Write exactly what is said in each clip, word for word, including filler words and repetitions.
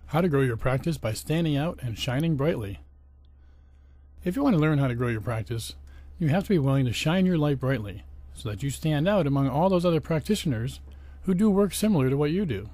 How to grow your practice by standing out and shining brightly. If you want to learn how to grow your practice, you have to be willing to shine your light brightly so that you stand out among all those other practitioners who do work similar to what you do.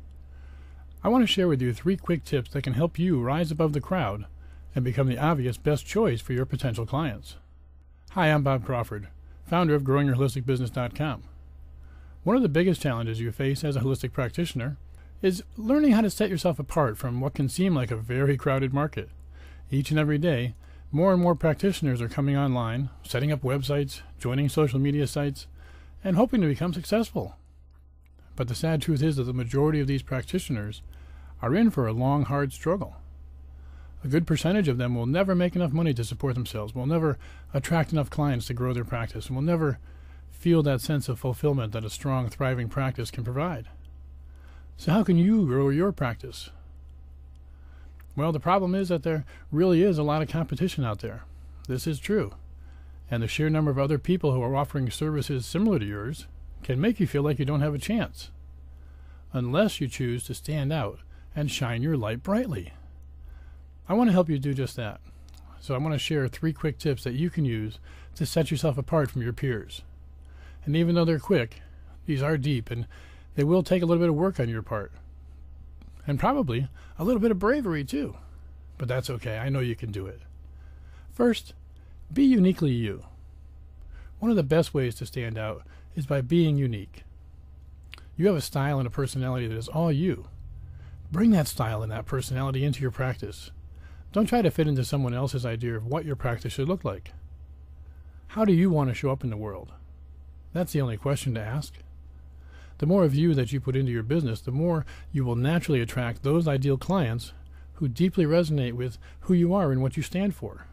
I want to share with you three quick tips that can help you rise above the crowd and become the obvious best choice for your potential clients. Hi, I'm Bob Crawford, founder of growing your holistic business dot com. One of the biggest challenges you face as a holistic practitioner is learning how to set yourself apart from what can seem like a very crowded market. Each and every day, more and more practitioners are coming online, setting up websites, joining social media sites, and hoping to become successful. But the sad truth is that the majority of these practitioners are in for a long, hard struggle. A good percentage of them will never make enough money to support themselves, will never attract enough clients to grow their practice, and will never feel that sense of fulfillment that a strong, thriving practice can provide. So how can you grow your practice? Well, the problem is that there really is a lot of competition out there. This is true. And the sheer number of other people who are offering services similar to yours can make you feel like you don't have a chance, unless you choose to stand out and shine your light brightly. I want to help you do just that. So I want to share three quick tips that you can use to set yourself apart from your peers. And even though they're quick, these are deep, and they will take a little bit of work on your part. And probably a little bit of bravery too. But that's okay. I know you can do it. First, be uniquely you. One of the best ways to stand out is by being unique. You have a style and a personality that is all you. Bring that style and that personality into your practice. Don't try to fit into someone else's idea of what your practice should look like. How do you want to show up in the world? That's the only question to ask. The more of you that you put into your business, the more you will naturally attract those ideal clients who deeply resonate with who you are and what you stand for.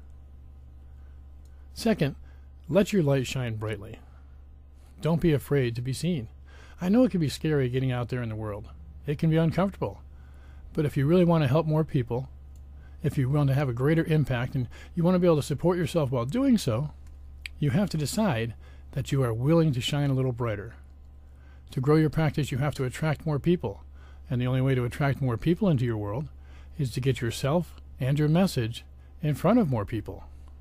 Second, let your light shine brightly. Don't be afraid to be seen. I know it can be scary getting out there in the world. It can be uncomfortable. But if you really want to help more people, if you want to have a greater impact and you want to be able to support yourself while doing so, you have to decide that you are willing to shine a little brighter. To grow your practice, you have to attract more people. And the only way to attract more people into your world is to get yourself and your message in front of more people.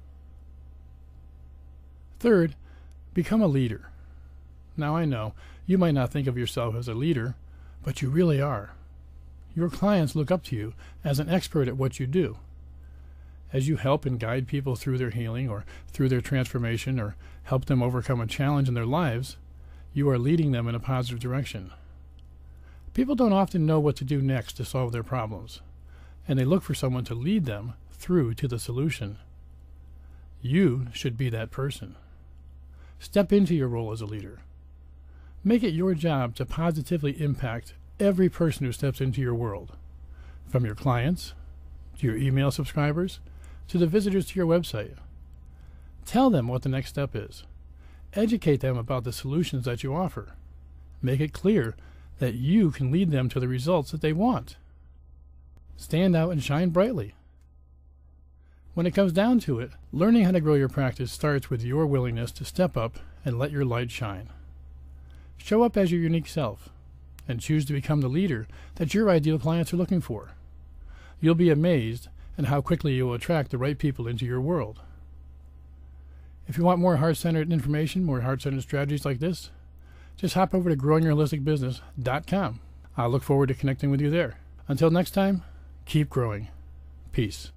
Third, become a leader. Now I know, you might not think of yourself as a leader, but you really are. Your clients look up to you as an expert at what you do. As you help and guide people through their healing or through their transformation or help them overcome a challenge in their lives, you are leading them in a positive direction. People don't often know what to do next to solve their problems, and they look for someone to lead them through to the solution. You should be that person. Step into your role as a leader. Make it your job to positively impact every person who steps into your world, from your clients, to your email subscribers, to the visitors to your website. Tell them what the next step is. Educate them about the solutions that you offer. Make it clear that you can lead them to the results that they want. Stand out and shine brightly. When it comes down to it, learning how to grow your practice starts with your willingness to step up and let your light shine. Show up as your unique self and choose to become the leader that your ideal clients are looking for. You'll be amazed at how quickly you will attract the right people into your world. If you want more heart-centered information, more heart-centered strategies like this, just hop over to growing your holistic business dot com. I look forward to connecting with you there. Until next time, keep growing. Peace.